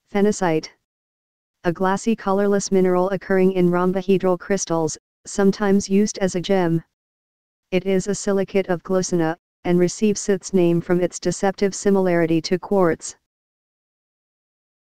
Phenacite. A glassy colorless mineral occurring in rhombohedral crystals, sometimes used as a gem. It is a silicate of Glossina, and receives its name from its deceptive similarity to quartz.